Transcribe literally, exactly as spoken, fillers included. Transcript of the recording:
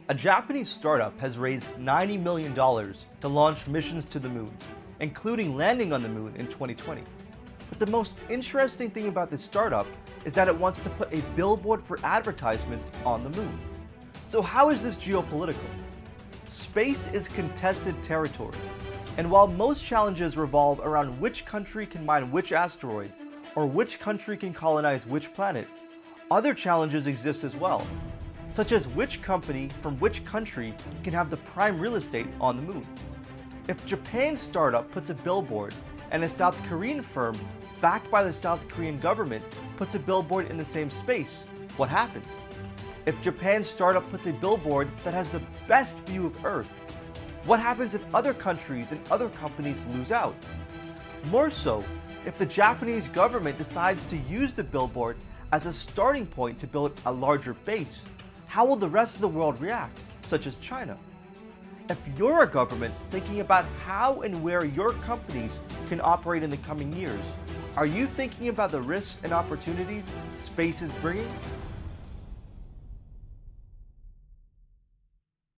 A Japanese startup has raised ninety million dollars to launch missions to the moon, including landing on the moon in twenty twenty. But the most interesting thing about this startup is that it wants to put a billboard for advertisements on the moon. So how is this geopolitical? Space is contested territory, and while most challenges revolve around which country can mine which asteroid or which country can colonize which planet, other challenges exist as well, such as which company from which country can have the prime real estate on the moon. If Japan's startup puts a billboard and a South Korean firm backed by the South Korean government puts a billboard in the same space, what happens? If Japan's startup puts a billboard that has the best view of Earth, what happens if other countries and other companies lose out? More so, if the Japanese government decides to use the billboard as a starting point to build a larger base, how will the rest of the world react, such as China? If you're a government thinking about how and where your companies can operate in the coming years, are you thinking about the risks and opportunities space is bringing?